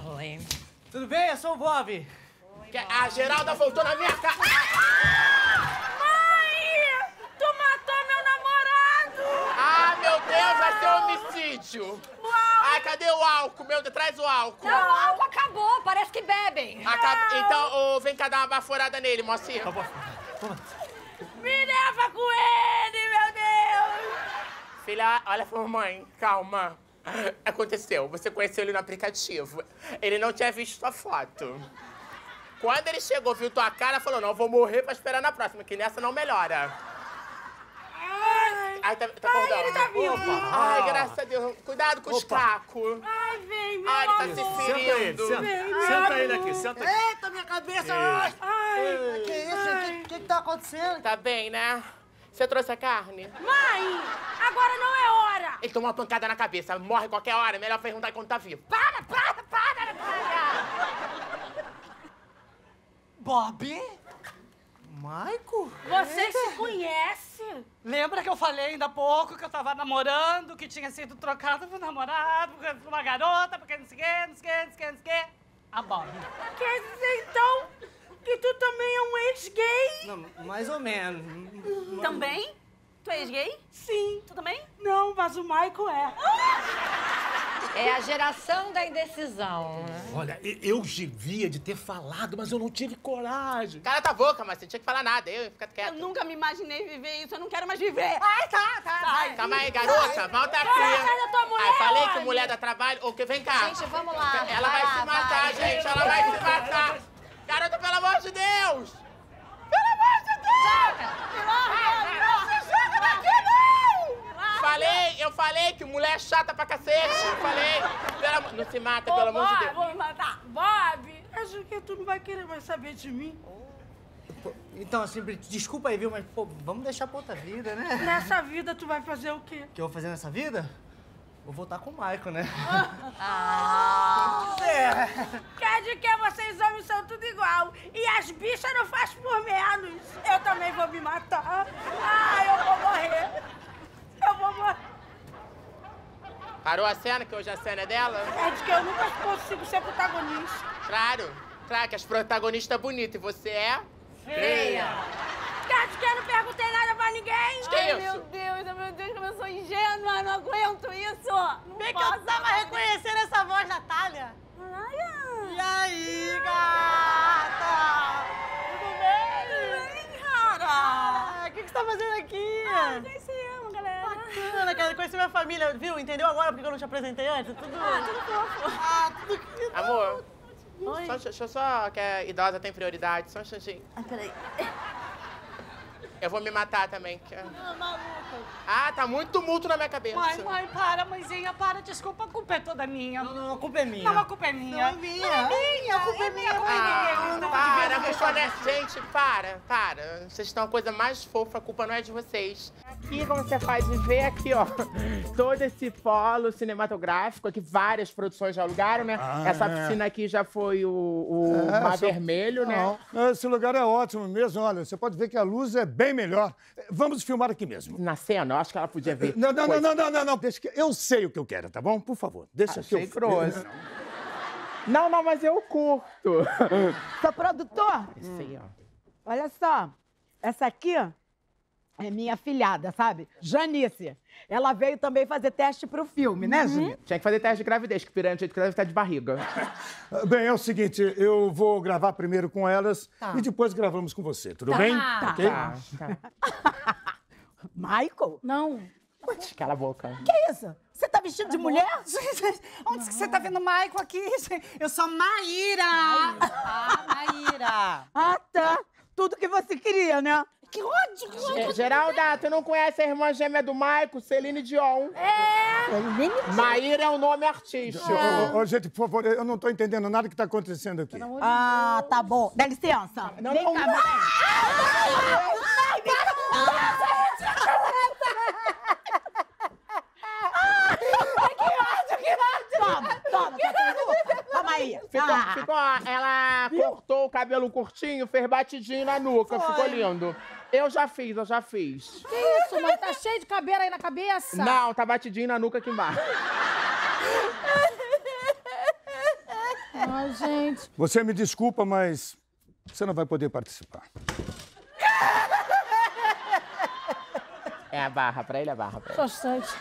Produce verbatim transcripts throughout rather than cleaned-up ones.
Oi. Tudo bem? Eu sou o Bob. Oi, a Geralda voltou na minha casa. Mãe! Tu matou meu namorado! Ah, meu Deus, vai ser homicídio. Uau. Ai, cadê o álcool? Meu Deus, traz o álcool. Não, o álcool acabou. Parece que bebem. Acab... Então, oh, vem cá dar uma baforada nele, mocinha. Tá bom. Me leva com ele, meu Deus! Filha, olha pra mamãe, calma. Aconteceu, você conheceu ele no aplicativo. Ele não tinha visto sua foto. Quando ele chegou, viu tua cara, falou, não, vou morrer pra esperar na próxima, que nessa não melhora. Ai, Ai, tá, tá ai acordando. ele tá vivo. Opa. Ai, graças a Deus. Cuidado com os Opa. cacos. Ai, vem, meu Ai, ele tá amor. se Senta ele, ferindo. senta. Vem, Senta meu ele amor. aqui, senta aqui. Eita, minha cabeça! Ei. Ai, Que isso? O que, que que tá acontecendo? Tá bem, né? Você trouxe a carne? Mãe, agora não é hora. Ele tomou uma pancada na cabeça, morre qualquer hora, melhor perguntar quando tá vivo. Para, para, para, para. Bob? Maico? Você se conhece? Lembra que eu falei ainda há pouco que eu tava namorando, que tinha sido trocado por namorado, por uma garota, porque não sei o quê, não sei o quê, não sei o quê, não sei o quê? A Bob. Quer dizer, então, que tu também é um ex-gay? Não, mais ou menos. Também? Tu és gay? Sim. Tu também? Não, mas o Michael é. É a geração da indecisão. Olha, eu devia de ter falado, mas eu não tive coragem. Cala tua boca, mas você não tinha que falar nada. Eu fica Eu quieto. nunca me imaginei viver isso, eu não quero mais viver. Ai, tá, tá. Sai. Calma aí, garota. Volta aqui. Sai da tua mulher, Ai, falei que homem. mulher dá trabalho. O que? Vem cá. Gente, vamos lá. Ela vai, lá, se matar, vai. gente. Ela vai se matar. Garota, pelo amor de Deus. Pelo amor de Deus. Me larga, me larga. Não se joga daqui, não. Falei, eu falei que mulher é chata pra cacete. Falei. Pelo amor... Não se mata, pelo amor de Bob, Deus. vou me matar. Bob, acho que tu não vai querer mais saber de mim. Pô, então, assim, desculpa aí, viu? Mas, pô, vamos deixar pra outra vida, né? Nessa vida, tu vai fazer o quê? O que eu vou fazer nessa vida? Vou voltar com o Maico, né? Ah. É. Quer de que vocês homens são tudo igual. E as bichas não faz por menos. Eu também vou me matar. Ah, eu vou morrer. Eu vou morrer. Parou a cena, que hoje a cena é dela? É de que eu nunca consigo ser protagonista. Claro. Claro que as protagonistas é bonita e você é... Feia. Quer de que eu não perguntei nada pra ninguém? Que Ai, isso? meu Deus, meu Deus, como eu sou ingênua, não aguento isso. Não Bem que posso eu tava mais. reconhecendo essa voz, Natália. Ai, E aí, gata? Tudo bem? bem, cara. Ah, o que, que você tá fazendo aqui? Ah, já se ama, galera. Bacana, cara. Conheci minha família, viu? Entendeu agora porque eu não te apresentei antes? Tudo... Ah, tudo fofo. Ah, tudo querido. Amor, Oi. só, deixa eu só... que a idosa tem prioridade. Só um instantinho. Ah, peraí. Eu vou me matar também. que- Ah, maluca. Ah, tá muito tumulto na minha cabeça. Mãe, mãe, para, mãezinha, para, desculpa, a culpa é toda minha. Não, não, a culpa é minha. Não, a culpa é minha. Não é minha. Não é minha. A culpa é minha. Ah, Não, para, a devia culpa não é... Gente, para, para. Vocês estão a coisa mais fofa, a culpa não é de vocês. Aqui, como você faz ver aqui, ó, todo esse polo cinematográfico, aqui várias produções já alugaram, né? Ah, Essa é. piscina aqui já foi o, o É, Mar seu- Vermelho, né? Não, esse lugar é ótimo mesmo. Olha, você pode ver que a luz é bem melhor. Vamos filmar aqui mesmo. Na cena, eu acho que ela podia ver. Não, não, não, coisa- não, não, não, não. Deixa que eu sei o que eu quero, tá bom? Por favor, deixa que eu... Achei grosso. Não, não, mas eu curto. Seu produtor, Isso aí, ó. olha só. Essa aqui é minha filhada, sabe? Janice. Ela veio também fazer teste pro filme, né, Júlia? Tinha que fazer teste de gravidez, que piranha do jeito que deve estar de barriga. Ah, Bem, é o seguinte, eu vou gravar primeiro com elas e depois gravamos com você, tudo bem? Tá. Ok? Tá, tá. Michael? Não. Cala a boca. Que isso? Você tá vestido de mulher? Onde que você tá vendo o Maico aqui? Eu sou Maíra. Ah, Maíra. Ah, tá. Tudo que você queria, né? Que ódio, que ódio. É, Geralda, tu não conhece a irmã gêmea do Maico, Celine Dion? É. Maíra é o nome artístico. Ô, ô, ô, gente, por favor, eu não tô entendendo nada que tá acontecendo aqui. Ah, tá bom. Dá licença. Não, Vem não, cá, não. Toma, toma, toma, toma aí. Ficou, Ah. ficou, ela cortou o cabelo curtinho, fez batidinho na nuca, ficou lindo. Eu já fiz, eu já fiz. Que isso, mãe? Tá cheio de cabelo aí na cabeça? Não, tá batidinho na nuca aqui embaixo. Ai, gente. Você me desculpa, mas você não vai poder participar. É a barra, pra ele é a barra. Pra ele. Bastante.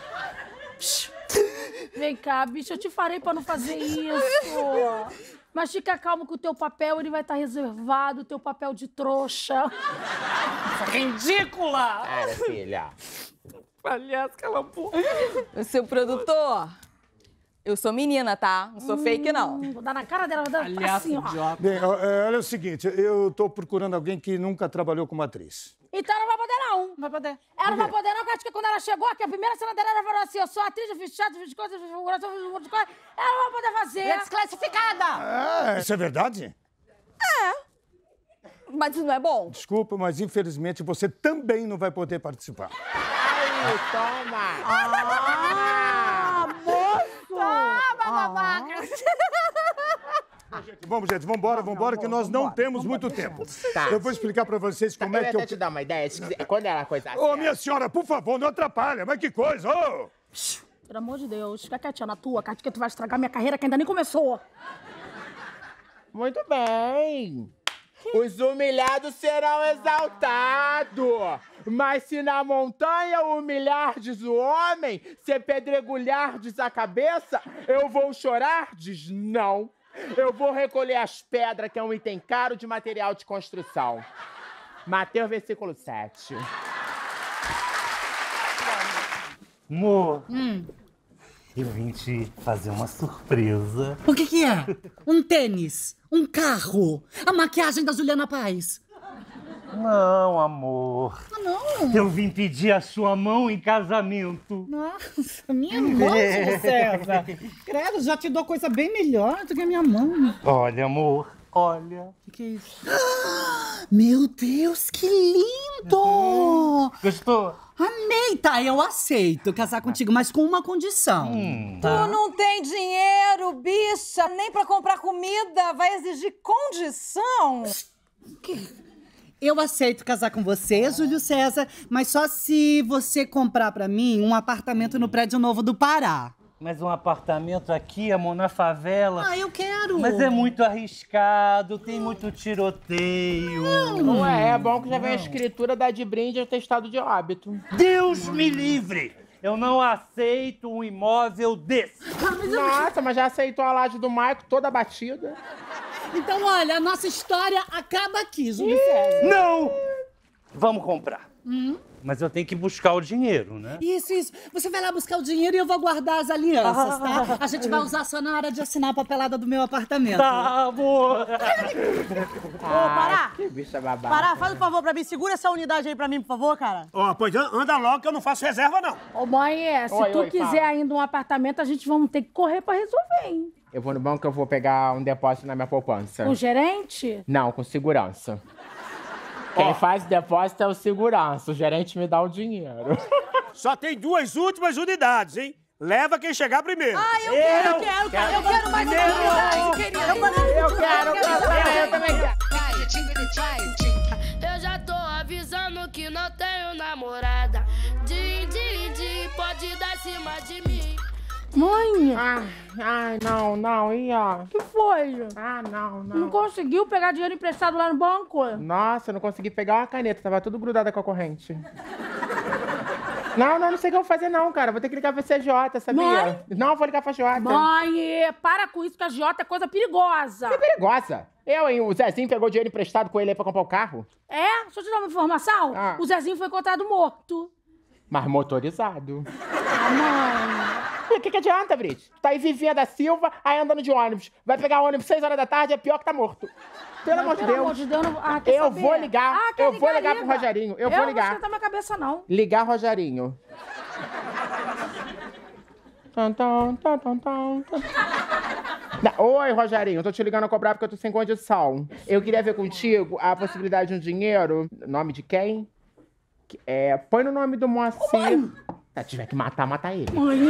Vem cá, bicho, eu te falei pra não fazer isso. Mas fica calmo que o teu papel, ele vai estar reservado, o teu papel de trouxa. Ridícula! Para, filha. Aliás, cala a boca. O seu produtor, eu sou menina, tá? Não sou hum, fake, não. Vou dar na cara dela, vou dar Aliás, assim, ó. idiota. Bem, olha o seguinte, eu tô procurando alguém que nunca trabalhou como atriz. Então não vai poder, não. Não vai poder. Ela não vai poder, não, porque acho que quando ela chegou aqui, a primeira cena dela, ela falou assim, eu sou atriz, eu fiz teatro, eu fiz coisas, eu fiz figuração, eu fiz um monte de coisa. Ela não vai poder fazer. É desclassificada! Ah, isso é verdade? Mas isso não é bom. Desculpa, mas infelizmente você também não vai poder participar. Aí, toma! Ah, moço! Toma, babaca! Vamos, gente, vambora, vambora, que nós não temos muito tempo. Tá. Eu vou explicar pra vocês como eu é ia que até eu... te dar uma ideia. Se quiser, quando ela coisa Ô, minha senhora, por favor, não atrapalha, mas que coisa, ô! Pelo amor de Deus, fica quietinha na tua, Cátia, que tu vai estragar minha carreira que ainda nem começou. Muito bem. Os humilhados serão exaltados. Mas se na montanha humilhardes o homem, se pedregulhardes a cabeça, eu vou chorardes? Não. Eu vou recolher as pedras, que é um item caro de material de construção. Mateus, versículo sete. Amor, Hum. eu vim te fazer uma surpresa. O que que é? Um tênis? Um carro? A maquiagem da Juliana Paz? Não, amor. Ah, não? Eu vim pedir a sua mão em casamento. Nossa, minha mão, César. Credo, já te dou coisa bem melhor do que a minha mão. Olha, amor, olha. O que que é isso? Meu Deus, que lindo! Uhum. Gostou? Amei, tá, eu aceito casar contigo, mas com uma condição. Hum. Tá? Tu não tem dinheiro, bicha, nem pra comprar comida. Vai exigir condição. Eu aceito casar com você, Júlio César, mas só se você comprar pra mim um apartamento no prédio novo do Pará. Mas um apartamento aqui, amor, na favela. Ah, eu quero. Mas é muito arriscado, tem muito tiroteio. Não é, é bom que já vem a escritura da de brinde atestado de óbito. Deus me livre! Eu não aceito um imóvel desse. Nossa, mas já aceitou a laje do Maico toda batida? Então, olha, a nossa história acaba aqui, Júlio César. Não! Vamos comprar. Hum? Mas eu tenho que buscar o dinheiro, né? Isso, isso. Você vai lá buscar o dinheiro e eu vou guardar as alianças, tá? A gente vai usar só na hora de assinar a papelada do meu apartamento. Tá, amor. Ô, Pará! Que bicha babada. Pará, faz um favor pra mim. Segura essa unidade aí pra mim, por favor, cara. Ó, pois anda logo que eu não faço reserva, não. Ô, mãe, é, se Oi, tu oi, quiser fala. ainda um apartamento, a gente vamos ter que correr pra resolver, hein? Eu vou no banco que eu vou pegar um depósito na minha poupança. Com o gerente? Não, com segurança. Quem faz depósito é o segurança, o gerente me dá o dinheiro. Só tem duas últimas unidades, hein? Leva quem chegar primeiro. Ah, eu quero, eu quero, cara. Eu quero mais uma unidade, querida. Eu quero, eu quero, eu também quero. Eu já tô avisando que não tenho namorada. Din, din, din, pode dar em cima de mim. Mãe, Ai, ai, não, não, e ó. o que foi? Ah, não, Não não. conseguiu pegar dinheiro emprestado lá no banco? Nossa, eu não consegui pegar uma caneta, tava tudo grudada com a corrente. Não, não, não sei o que eu vou fazer não, cara. Vou ter que ligar pra C J, sabia? Mãe? Não, vou ligar pra J. Mãe, para com isso que a Jota é coisa perigosa. É perigosa. Eu, hein? O Zezinho pegou dinheiro emprestado com ele aí pra comprar o carro. É? Deixa eu te dar uma informação. Ah. O Zezinho foi encontrado morto. Mas motorizado. Ah, mãe. O que, que adianta, Brit? Tu tá aí Vivinha da Silva, aí andando de ônibus. Vai pegar ônibus seis horas da tarde, é pior que tá morto. Pelo amor de Pelo Deus. amor de Deus, não... ah, quer Eu saber? vou ligar, Ah, quer eu vou ligar liga. pro Rogerinho, eu vou Eu não ligar. vou esquentar minha cabeça, não. Ligar Rogerinho. Tum, tum, tum, tum, tum, tum. Não, oi, Rogerinho, tô te ligando a cobrar porque eu tô sem condição. Eu queria ver contigo a possibilidade de um dinheiro. Nome de quem? É, põe no nome do Moacir. Se tiver que matar, mata ele. Mãe,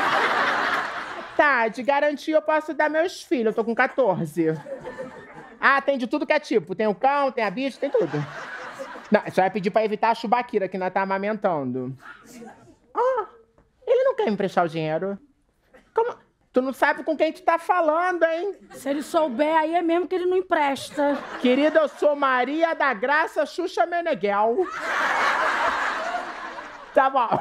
Tá, de garantia eu posso dar meus filhos, eu tô com quatorze. Ah, tem de tudo que é tipo. Tem o cão, tem a bicha, tem tudo. Não, só vai pedir pra evitar a chubaquira que nós tá amamentando. Ah, ele não quer me emprestar o dinheiro. Como? Tu Tu não sabe com quem tu tá falando, hein? Se ele souber, aí é mesmo que ele não empresta. Querida, eu sou Maria da Graça Xuxa Meneghel. Tá bom.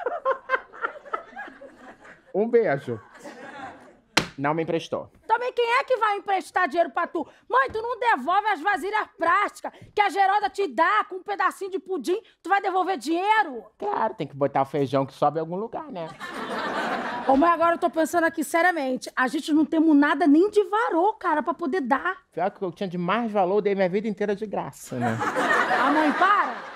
Um beijo. Não me emprestou. Também quem é que vai emprestar dinheiro pra tu? Mãe, tu não devolve as vasilhas plásticas que a Geralda te dá com um pedacinho de pudim, tu vai devolver dinheiro? Claro, tem que botar o feijão que sobe em algum lugar, né? Ô, mãe, agora eu tô pensando aqui seriamente. A gente não temos nada nem de varô, cara, pra poder dar. Pior que eu tinha de mais valor, eu dei minha vida inteira de graça, né? A mãe, para!